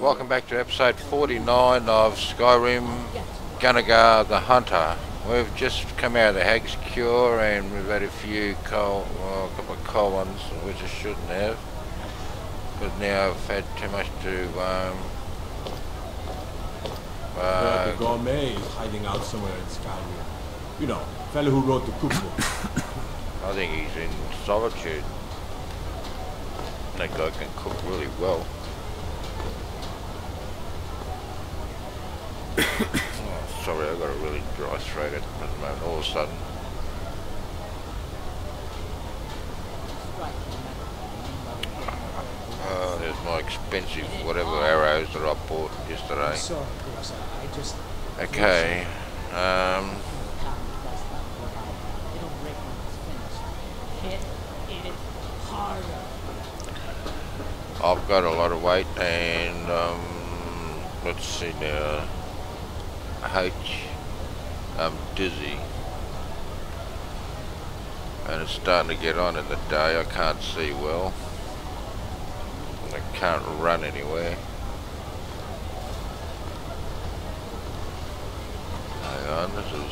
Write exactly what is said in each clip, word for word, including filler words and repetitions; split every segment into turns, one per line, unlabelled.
welcome back to episode forty-nine of Skyrim Gunagar the Hunter. We've just come out of the Hag's Cure and we've had a few coal, well, a couple of coal ones which I shouldn't have, but now I've had too much to um, uh,
the gourmet is hiding out somewhere in Skyrim. You know, fellow who wrote the cookbook.
I think he's in solitude. That guy can cook really well. Oh, sorry, I've got a really dry throat at the moment, all of a sudden. Oh, there's my expensive whatever arrows that I bought yesterday. Okay. Um, I've got a lot of weight and um, let's see now. H, I'm dizzy and it's starting to get on in the day. I can't see well. I can't run anywhere. Hang on, this is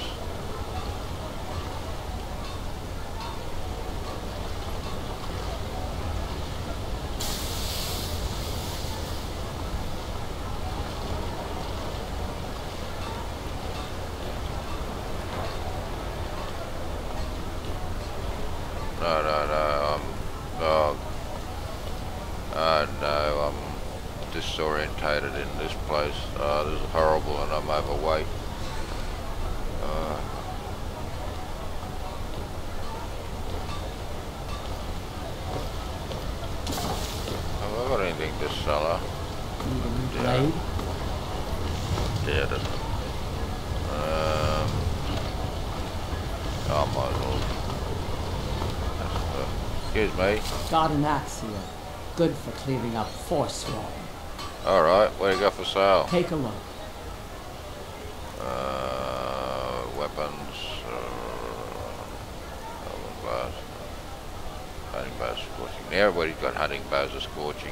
No, no, no, I'm, oh, oh no, I'm disorientated in this place. Oh, this is horrible and I'm overweight. Uh, have I got anything to sell her? Yeah. Yeah, it doesn't. Um, oh, my lord. Excuse me.
Got an axe here. Good for clearing up Forsworn.
Alright, what do you got for sale?
Take a look.
Uh, weapons. Uh, bows. Hunting bows, scorching. Now everybody's got hunting bows of scorching.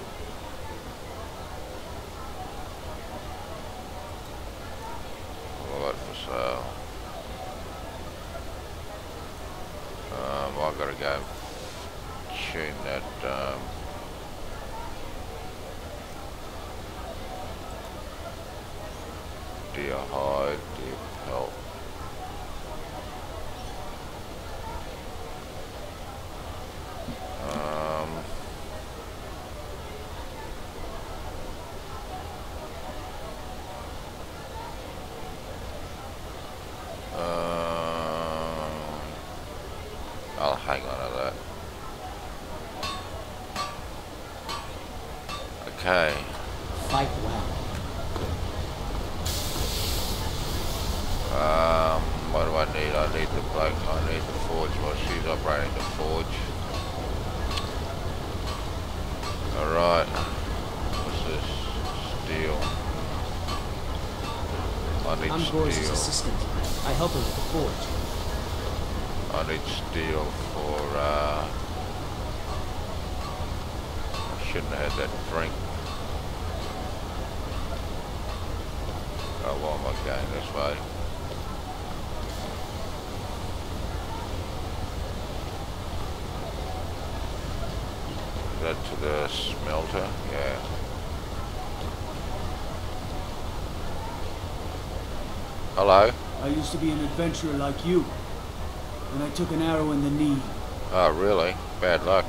What I got for sale? Um, I've got to go tune that um, deer hide, deer pelt. Um, uh, I'll hang on to that. Okay.
Fight well.
Um, what do I need? I need the bloke. I need the forge. Well, she's operating the forge. Alright. What's this? Steel. I need
I'm
steel.
Gorge's assistant. I help her with the forge.
I need steel for, uh... I shouldn't have had that drink. Oh, why am I going this way? Is that to the smelter? Yeah. Hello?
I used to be an adventurer like you, and I took an arrow in the knee.
Oh, really? Bad luck.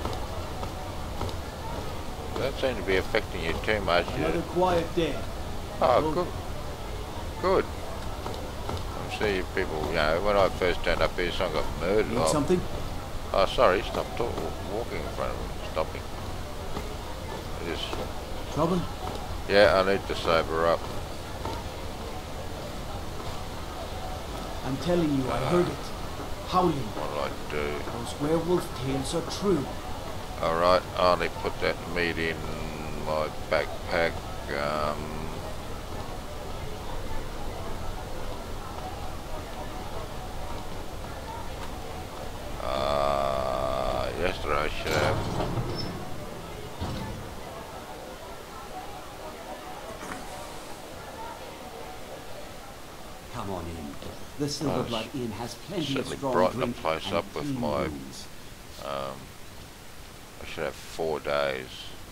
That seems to be affecting you too much.
Another quiet day.
Oh, good. Good. I see you people, you know, when I first turned up here, someone got murdered.
Need
Oh,
something?
oh sorry, stop talk, walking in front of me. Stopping. I just,
Trouble?
yeah, I need to sober up.
I'm telling you, I heard it. Howling.
What'll I do?
Those werewolf tales are true.
Alright, I only put that meat in my backpack. Um, uh, yesterday I should have.
The Silverblood Inn has plenty of
certainly
strong
brighten the
drink
place
and
up with
clean
my.
rooms.
Um, I should have four days.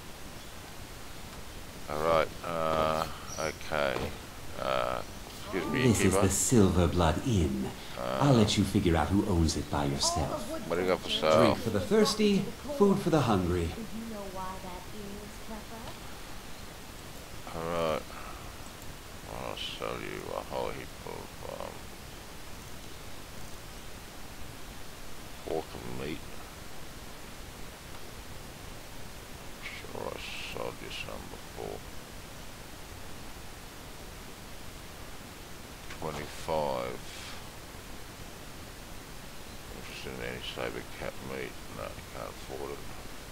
Alright, uh, okay. Uh, excuse me,
This is
keeper.
the Silverblood Inn.
Uh,
I'll let you figure out who owns it by yourself.
What do you got for sale?
Drink for the thirsty, food for the hungry.
Alright. I'll sell you a whole heap of um, pork and meat. Sure, I sold you some before. twenty-five. Interested in any saber cat meat? No, can't afford it.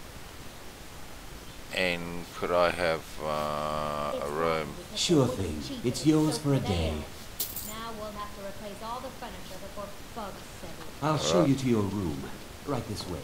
And could I have uh, a room?
Sure thing. It's yours for a day.
Now we'll have to replace all the furniture before bugs settle.
I'll show you to your room. Right this way.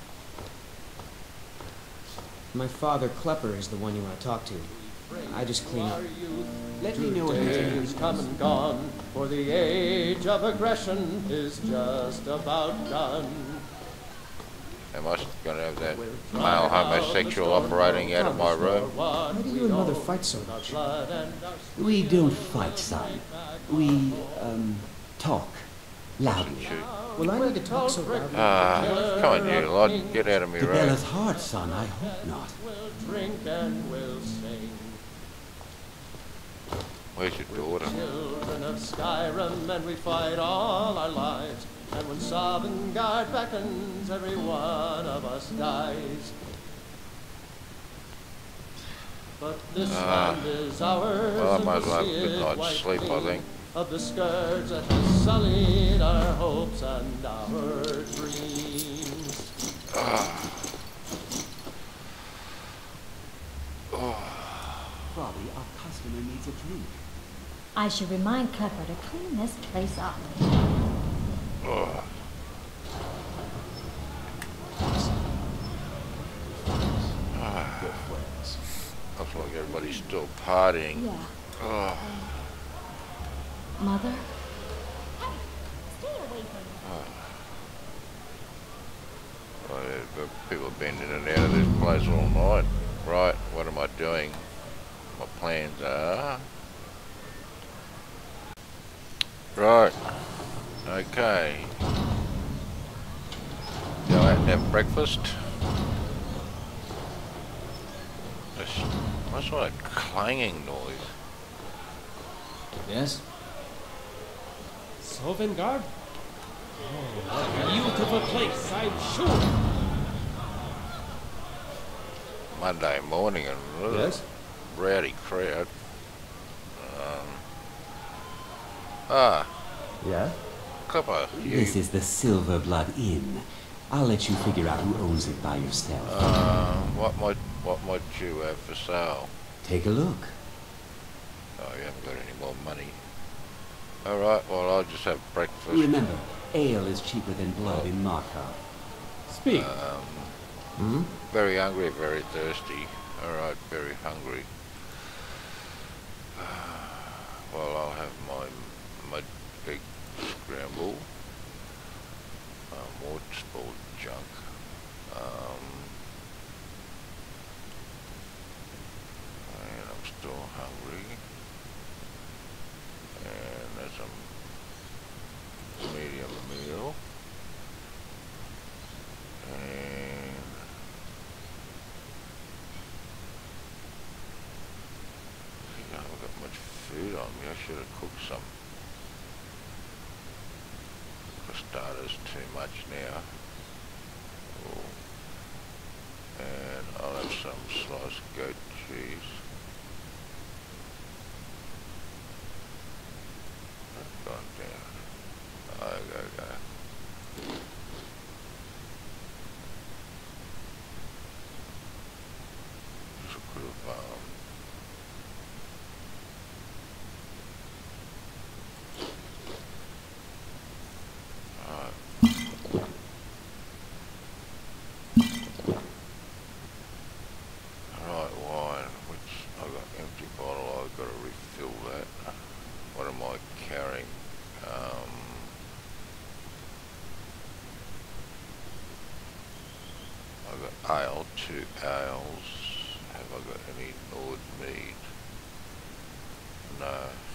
My father, Klepper, is the one you want to talk to. I just clean up.
Let me know anything.
Days come and gone, for the age of aggression is just about done.
Am I going to have that male homosexual operating out of my room?
Why do you and Mother fight so much?
We don't fight, son. We, um, talk. Loudly.
Well, I need to talk so loudly.
Ah, come on, you lot. Get out of my
To
room.
Bella's heart, son. I hope not.
We'll drink and we'll sing.
Where's your daughter?
Children of Skyrim, and we fight all our lives. And when Sovngarde beckons, every one of us dies. But this
Ah.
land is ours,
Well, I
and
might as
we'll
well
see
have a good
it
night's
wiped
sleep, I
clean
think.
of the scourge that has sullied our hopes and our dreams.
Bobby, our customer needs a drink.
I should remind Klepper to clean this place up.
Ugh. Looks like everybody's still partying.
Yeah.
Ugh.
Mother? Hey, stay away from me.
Well, the people have been in and out of this place all night. Right, what am I doing? My plans are... Right. Okay. Go out and have breakfast. That's, what's that clanging noise?
Yes?
Sovngarde? Oh, what a beautiful place, I'm sure.
Monday morning and ugh,
Yes?
rowdy crowd. Um, ah,
Yeah?
Clipper, you,
This is the Silverblood Inn. I'll let you figure out who owns it by yourself.
uh, what might what might you have for sale?
Take a look.
Oh, you haven't got any more money. All right, well I'll just have breakfast.
Remember, ale is cheaper than blood in Markov.
Speak.
Um,
Hmm?
very hungry, very thirsty. All right, very hungry. Well, I'll have my mud egg scramble. Uh, more spoiled junk. Um, and I'm still hungry. And there's a medium meal. And I haven't got much food on me. I should have cooked some. For starters, too much now. Oh. And I'll have some sliced goat cheese. That's gone down. Oh, go, go. Just a group of um, Right, wine, which got ale, two ales. Have I got any Nord mead? No.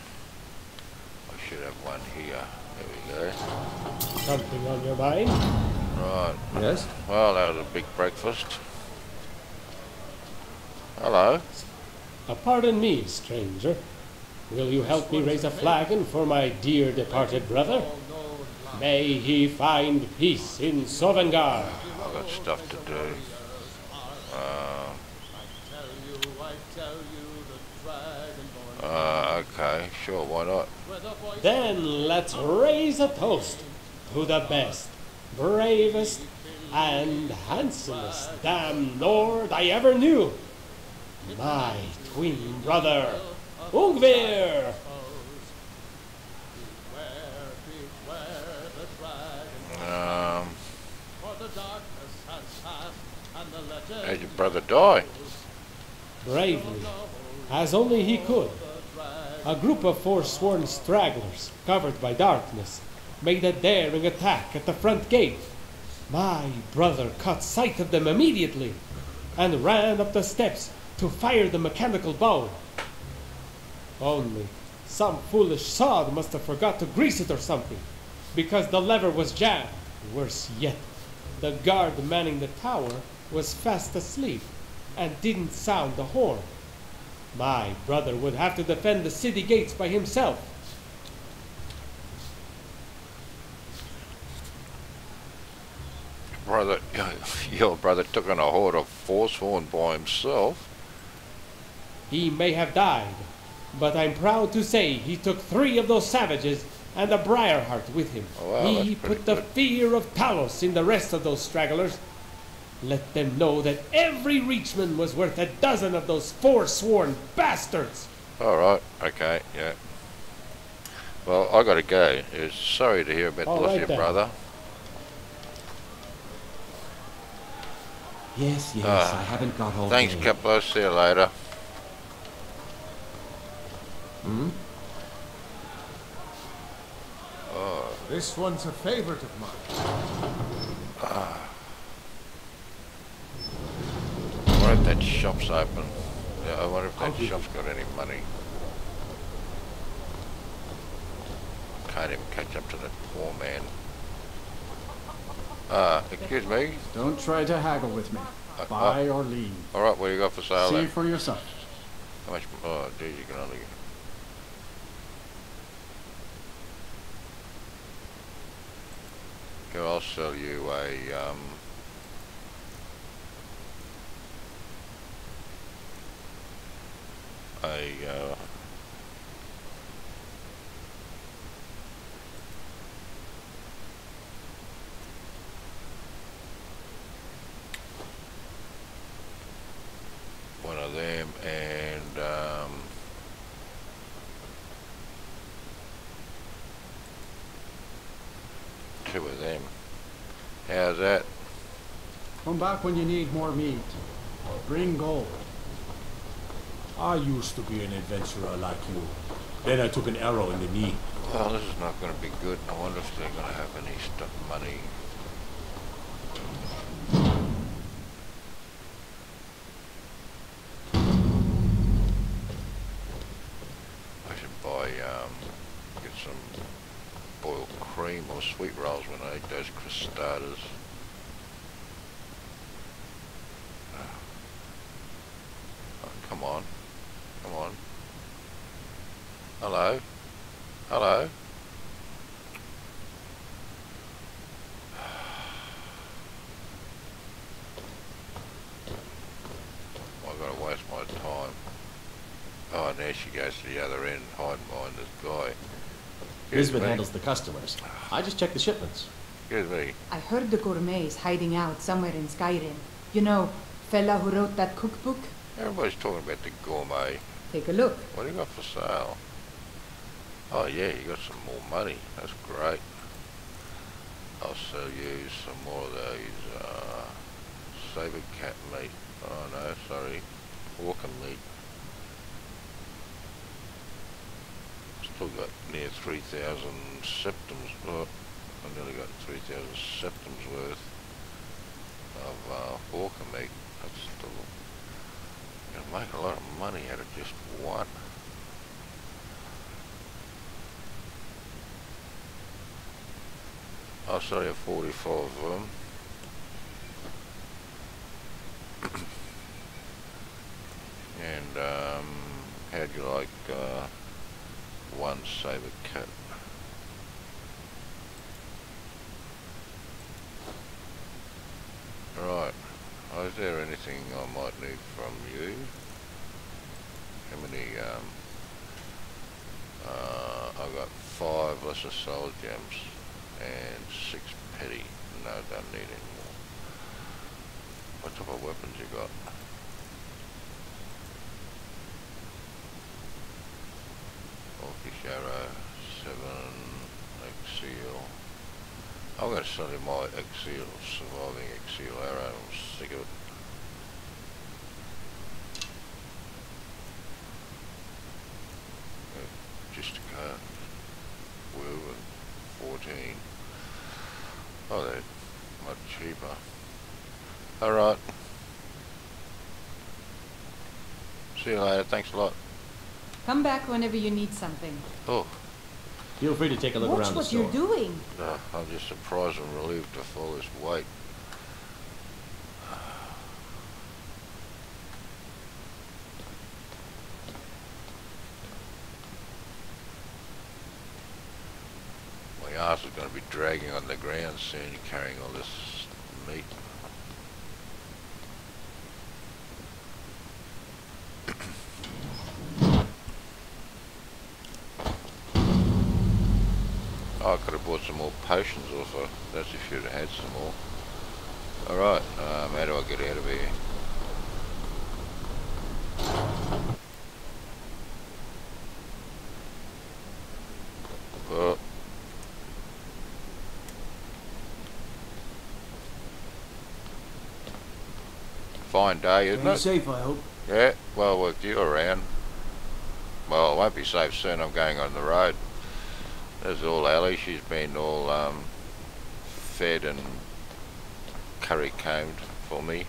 I should have one here. There we go.
Something on your mind?
Right.
Yes?
Well, that was a big breakfast. Hello.
Uh, pardon me, stranger. Will you help me raise a flagon for my dear departed brother? May he find peace in Sovngarde.
I've got stuff to do. Uh, uh, okay, sure, why not?
Then let's raise a toast to the best, bravest, and handsomest damn Nord I ever knew. My twin brother, Ungvir!
Um, how'd your brother die?
Bravely, as only he could. A group of forsworn stragglers, covered by darkness, made a daring attack at the front gate. My brother caught sight of them immediately, and ran up the steps to fire the mechanical bow. Only some foolish sod must have forgot to grease it or something, because the lever was jammed. Worse yet, the guard manning the tower was fast asleep and didn't sound the horn. My brother would have to defend the city gates by himself.
Brother, your brother took on a horde of forsworn by himself.
He may have died, but I'm proud to say he took three of those savages and a Briarheart with him.
Oh, wow,
he
that's pretty
put the
good.
fear of Talos in the rest of those stragglers. Let them know that every Reachman was worth a dozen of those forsworn bastards.
Alright, okay, yeah. Well, I gotta go. Uh, Sorry to hear about the
All
loss
right
of your
then.
brother.
Yes, yes,
Ah,
I haven't got all
Thanks,
day.
CaBaL. See you later.
Hmm?
Oh,
This one's a favorite of mine.
I wonder if that shop's open. Yeah, I wonder if that
I'll
shop's got any money. Can't even catch up to that poor man. Uh, excuse me.
Don't try to haggle with me.
Uh,
Buy or leave.
Alright, what do you got for sale
See
then?
for yourself.
How much? Oh, geez, you can only. Here, I'll sell you a, um. A, uh. one of them and, um. two of them. How's that?
Come back when you need more meat. Or bring gold.
I used to be an adventurer like you. Then I took an arrow in the knee.
Well, this is not going to be good. I wonder if they're going to have any stuff money. I should buy, um, get some boiled cream or sweet rolls when I eat those crustadas. Oh, come on. Come on. Hello? Hello? I've got to waste my time. Oh, and there she goes to the other end, hiding behind this guy. Excuse
Lisbon
me.
handles the customers. I just check the shipments.
Excuse me.
I heard the gourmet is hiding out somewhere in Skyrim. You know, fella who wrote that cookbook?
Everybody's talking about the gourmet.
Take a look.
What do you got for sale? Oh yeah, you got some more money. That's great. I'll sell you some more of those uh, saber cat meat. Oh no, sorry, walking meat. Still got near three thousand septums. Oh, I nearly got three thousand septums worth. of uh, hawker meat. That's still gonna make a lot of money out of just one. Oh, sorry, forty-five of them. And um, how'd you like uh, one saber cut? Right. Oh, is there anything I might need from you? How many? Um, uh, I've got five lesser soul gems and six petty. No, don't need any more. What type of weapons you got? Orcish arrow, seven, Exil. I'm going to sell you my Exil, surviving Exil arrow. I'm sick of it. Yeah, just a card. Will and fourteen. Oh, they're much cheaper. Alright. See you later. Thanks a lot.
Come back whenever you need something.
Oh.
Feel free to take a look
Watch
around the
what
store.
you're doing.
Uh, I'm just surprised and relieved to fall this weight. My arse is going to be dragging on the ground soon, carrying all this meat. Oh, I could have bought some more potions also. That's if you'd have had some more. Alright, um, how do I get out of here? Well, fine day, isn't
Stay
it?
safe, I hope.
Yeah, well worked you around. Well, it won't be safe soon, I'm going on the road. There's all Ellie, she's been all um, fed and curry combed for me.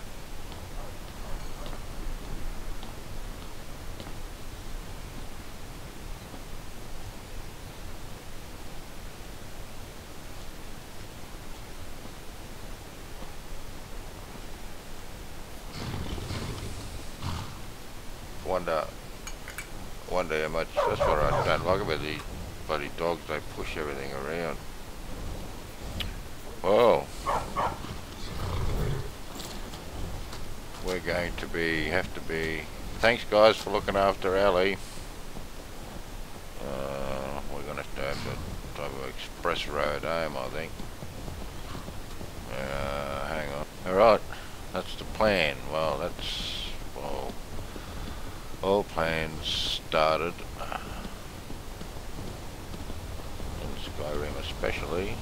Wonder, wonder how much, that's what I don't like about these bloody dogs, they push everything around. Well, we're going to be, have to be, thanks guys for looking after Ali. Uh, we're going to have to have to have an express road home, I think. Uh, hang on. Alright, that's the plan. Well, that's, well, all plans started. Skyrim especially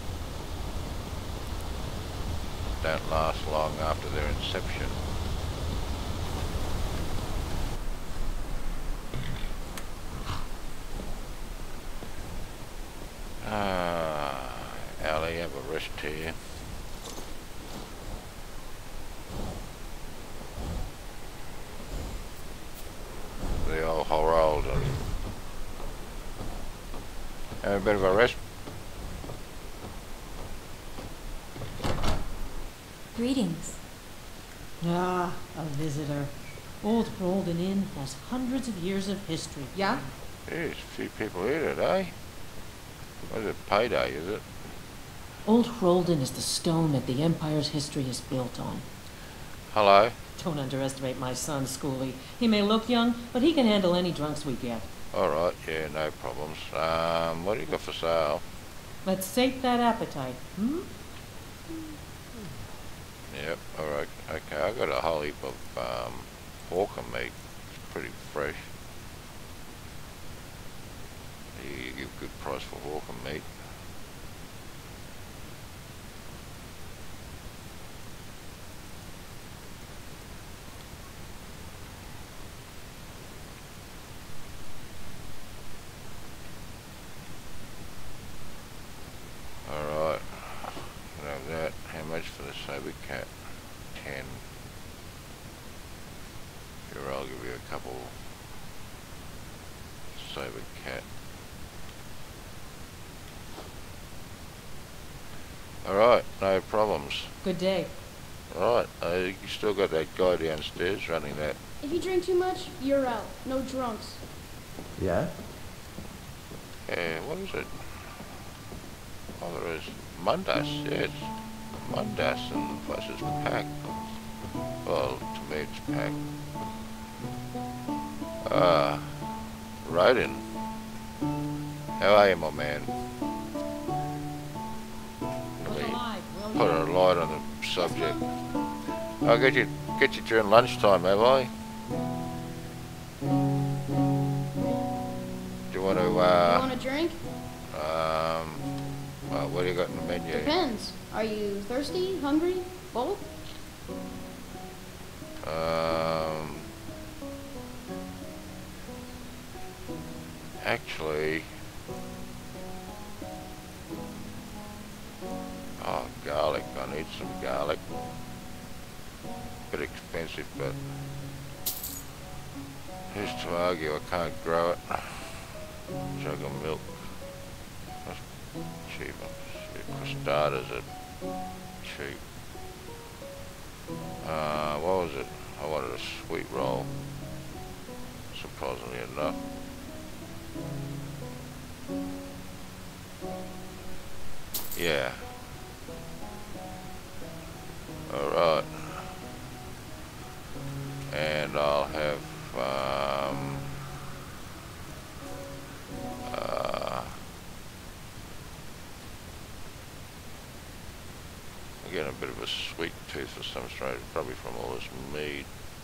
don't last long after their inception. Ah, Ali, have a rest here. The old Overhauled and have a bit of a rest.
Greetings.
Ah, a visitor.
Old Rolden Inn has hundreds of years of history.
Yeah?
There's a few people here today. What is it, payday, is it?
Old Rolden is the stone that the Empire's history is built on.
Hello.
Don't underestimate my son, Schoolie. He may look young, but he can handle any drunks we get.
Alright, yeah, no problems. Um, what do you got for sale?
Let's sate that appetite, hmm?
Yep, alright, okay, I got a whole heap of um, hawker meat. It's pretty fresh. You give a good price for hawker meat. Alright, you know that. How much for the saber cat? ten. Here, I'll give you a couple. Saber cat. Alright, no problems.
Good day.
Right, uh, you still got that guy downstairs running that.
If you drink too much, you're out. No drunks.
Yeah?
Yeah, what is it? Oh, there is Mundas, yes. Mundas, and the place is packed. Well, to me it's packed. Ah, uh, Rodin. How are you, my man? Let me put a light on the subject. I'll get you, get you during lunchtime, have I? Do you want to, uh...
You want a drink?
Um... Well, what do you got in the menu?
Depends. Are you thirsty, hungry, both?
Um... Actually... Oh, garlic. I need some garlic. Bit expensive, but... who's to argue I can't grow it? Jug of milk. That's cheap. For starters, are cheap. Uh, what was it? I wanted a sweet roll. Surprisingly enough. Yeah. Alright. And I'll have um uh I'm getting a bit of a sweet tooth for some strange, probably from all this mead.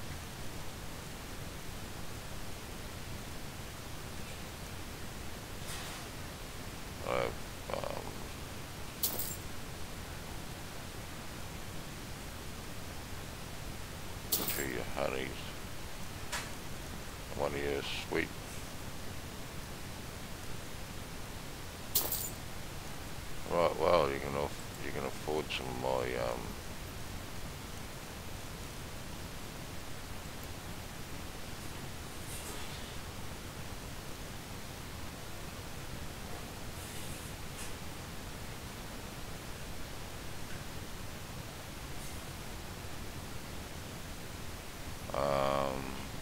I've um two of your honeys, one of your sweet. Right, well, you can off, you can afford some of my um Um,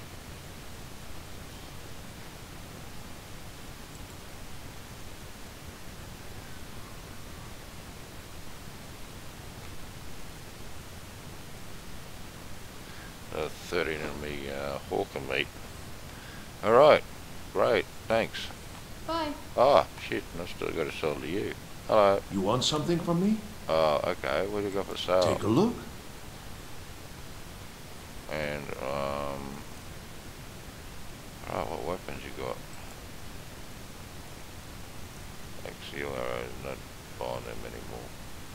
uh, thirteen of me uh, hawker meat. Alright, great, thanks.
Bye.
Oh, shit, I've still got to sell to you. Hello.
You want something from me?
Oh, okay, what do you got for sale?
Take a look.
And, um... oh, what weapons you got? Axial arrows, not buying them anymore.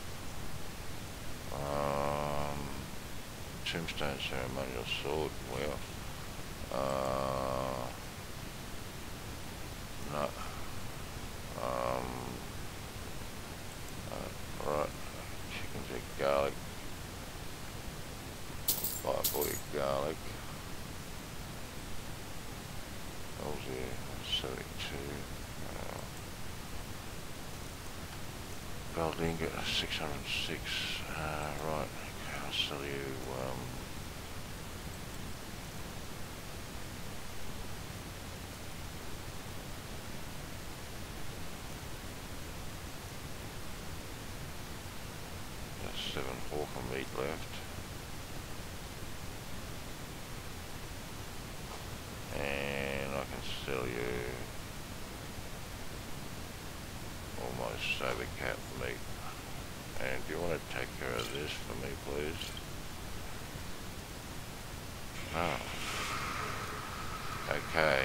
Um... Tombstone ceremonial sword, well... Uh... No. Um... Uh, right. Chickens eat garlic. Buy a boy of garlic. What was there? seventy-two. Uh, gold ingot, six hundred six. Uh, right. Okay, I'll sell you. Um, there's seven hawker meat left. And I can sell you almost saber cat meat. And do you want to take care of this for me, please? Oh. Okay.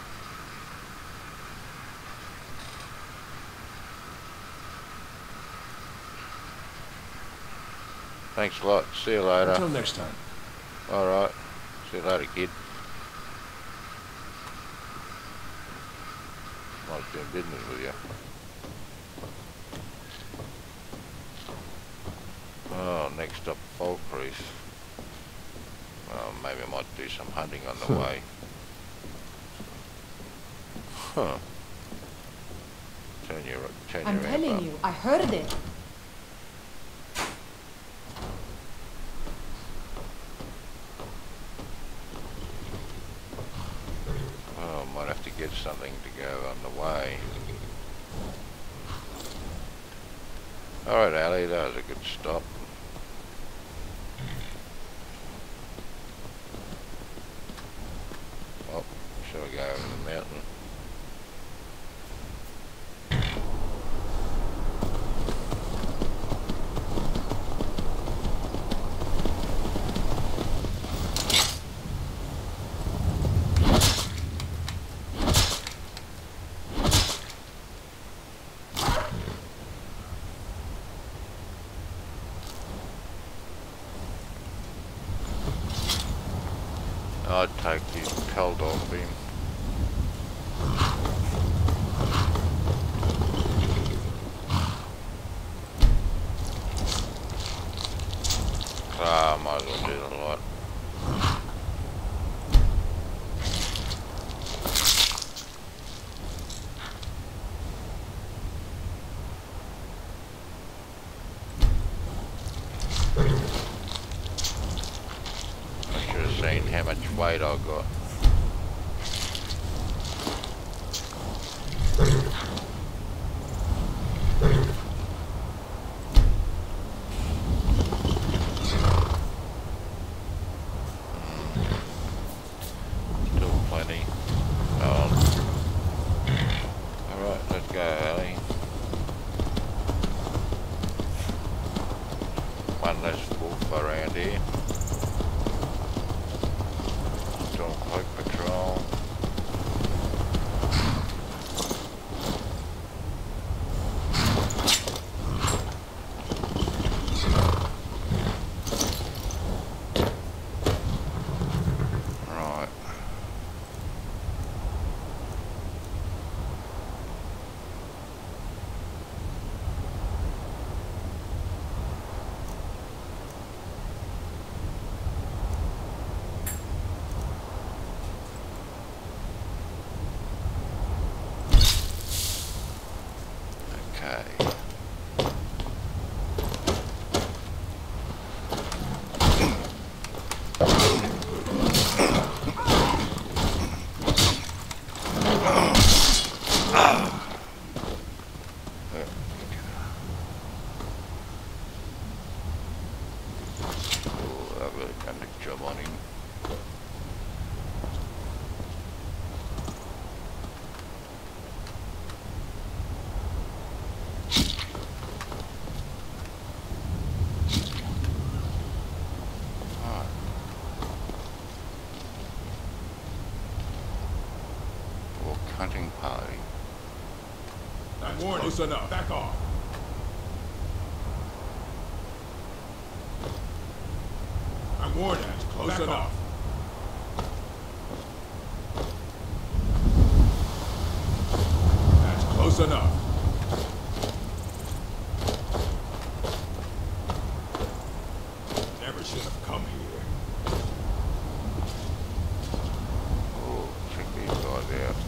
Thanks a lot. See you later.
Until next time.
Alright. See you later, kid. Like doing business with you. Oh, next up, Falkreath. Well, maybe I might do some hunting on the way. Huh. Turn your, turn
I'm
your
telling
amp
you, I heard it.
Well, I might have to get something to go on the way. Alright, Ali, that was a good stop. Well, shall we go over the mountain? I'd take the cold off him. Ah, I might as well do the lot. Seen how much weight I got. Still plenty. Um, Alright, let's go, Ali. One less wolf around here. Cloak patrol. Right. Hunting party.
That's close enough. Back off. I'm warned. That's close Back enough. Off. That's close enough. Never should have come here.
Oh, check these guys out.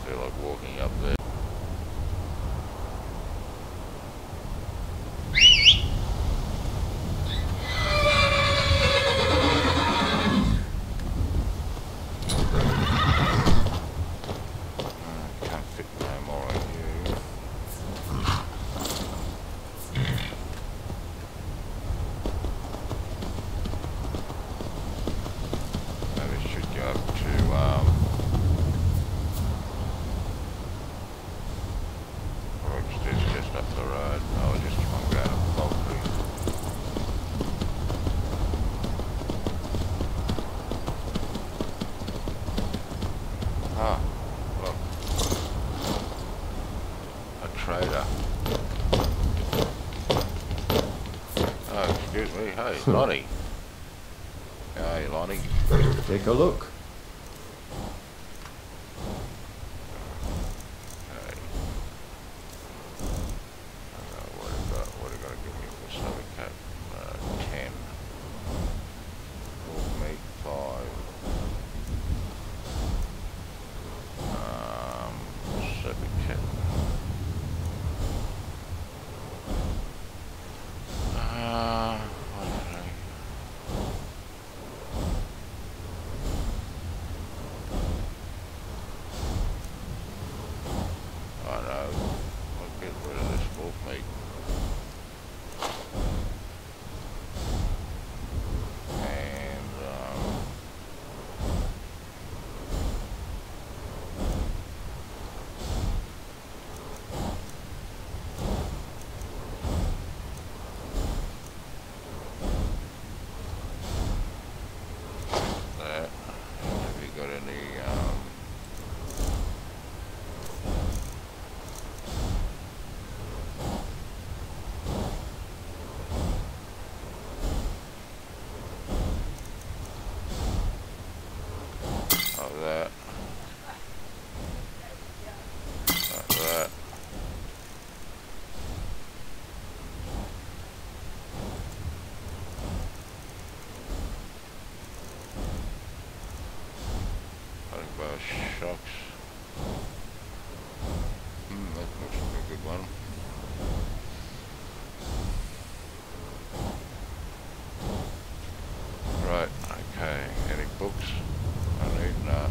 feel like walking up there. Hey, Lonnie. Hey, Lonnie.
Take a look.
Hey. Uh, what about, what are you going to give me for Southern Cat? Uh, ten. Wolf meat, five. Um, Southern Cat. Uh... That. Like that. I think about shocks. Hmm, that looks like a good one. Right, okay. Any books? I need nut.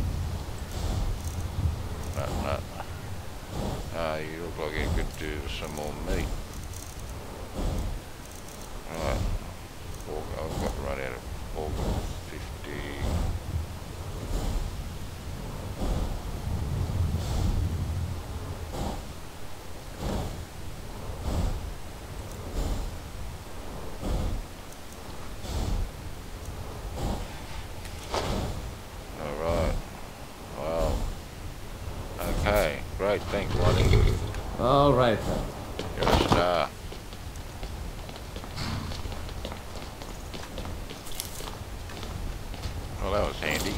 Nut, nut. Ah, you look like you could do some more meat. Right. Pork, I've got to run out of pork. fifty. Great, thanks, Lonnie.
All right, then.
You're a star. Well, that was handy.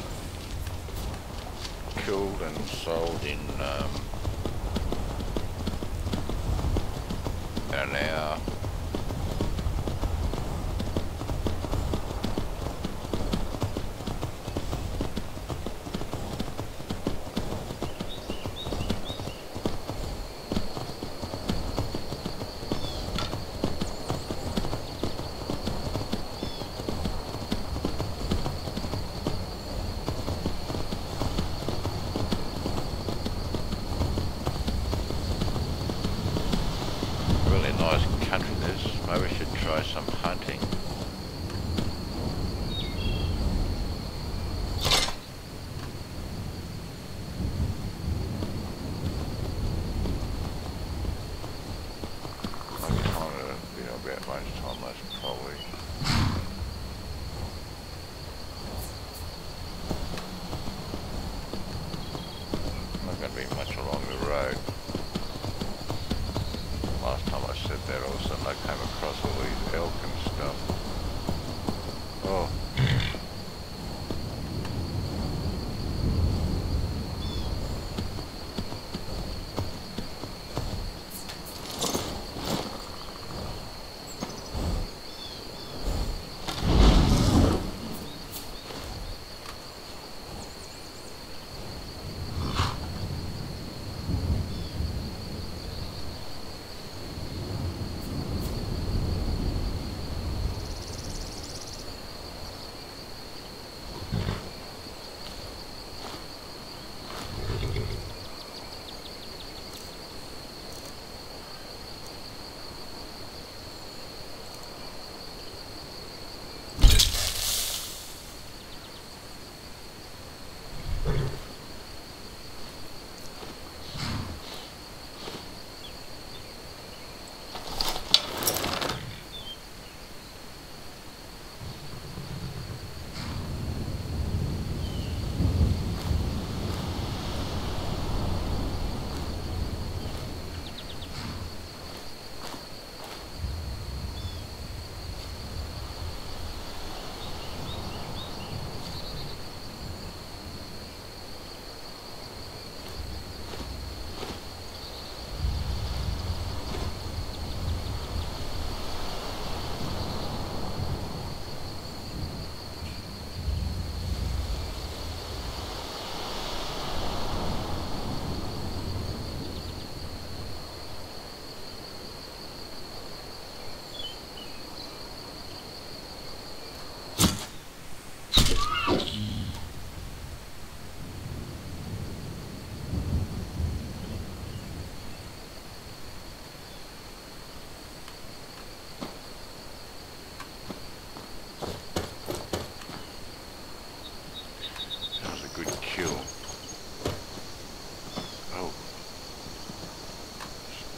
Killed and sold in um, an hour.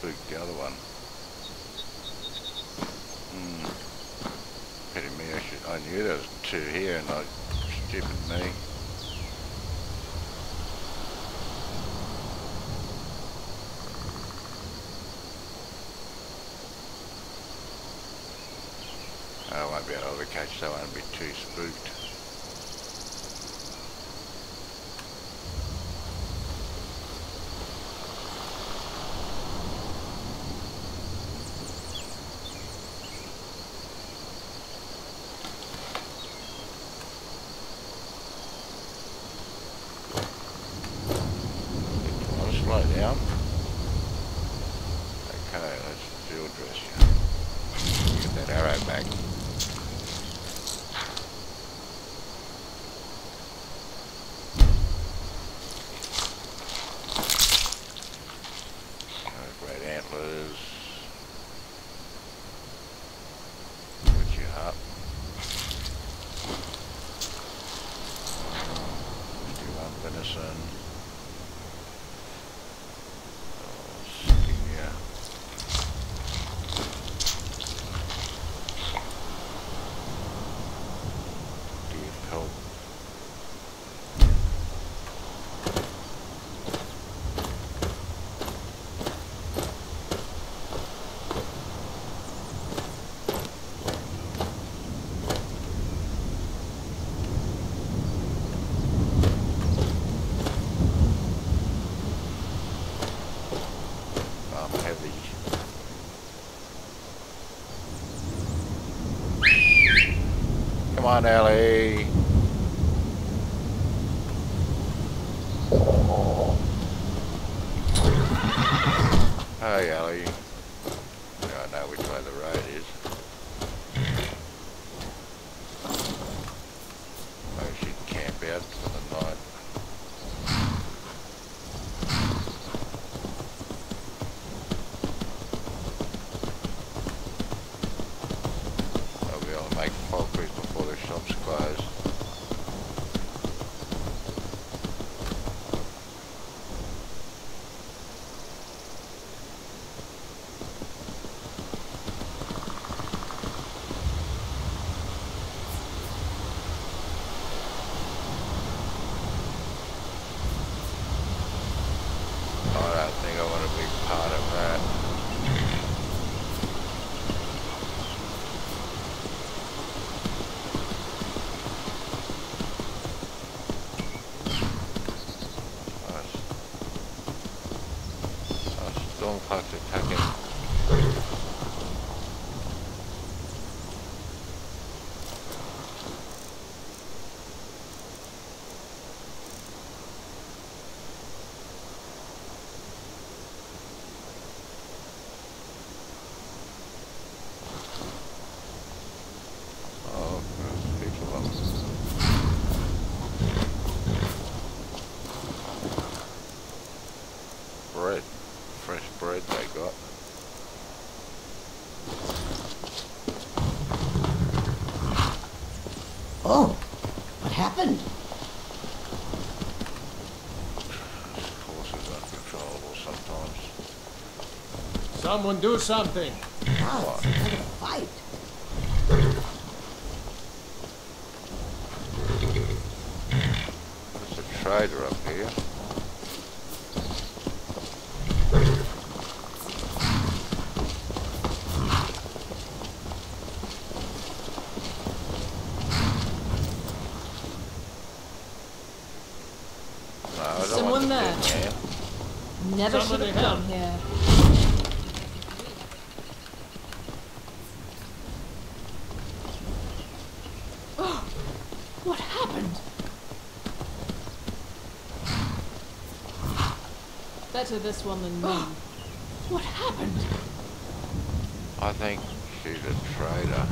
spooked the other one. Hmm. Pity me, I should, I knew there was two here and I, stupid me. I won't be able to catch that one and be too spooked. Slow down. Okay, let's field dress you. Get that arrow back. Oh, great antlers. Put you up. fifty-one venison. Come on, Ellie. Hi, Ellie. I know which way the road is. Maybe she can camp out for the night. I'll be able to make Falkreath before the shops close. Stormcloaks attacking. Oh, there's people up. Bread. Fresh bread they got.
Oh, what happened?
Horses are uncontrollable sometimes.
Someone do something.
Wow, it's kind of a fight.
There's a trader up here.
Someone there. Never should have come here.
Oh, what happened?
Better this one than me.
Oh, what happened?
I think she's a trader.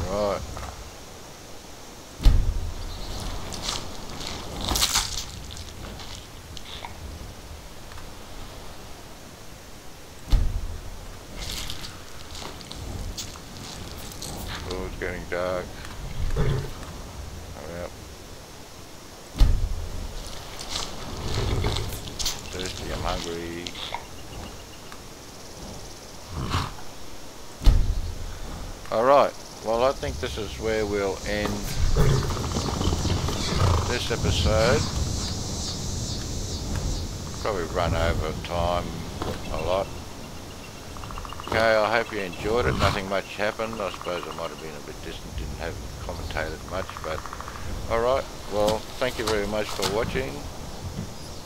Right. Oh, it's getting dark. Hurry up. Thirsty, I'm hungry. Alright, well I think this is where we'll end this episode. Probably run over time a lot. Okay, I hope you enjoyed it. Nothing much happened. I suppose I might have been a bit distant, didn't have commentated much, but alright, well thank you very much for watching.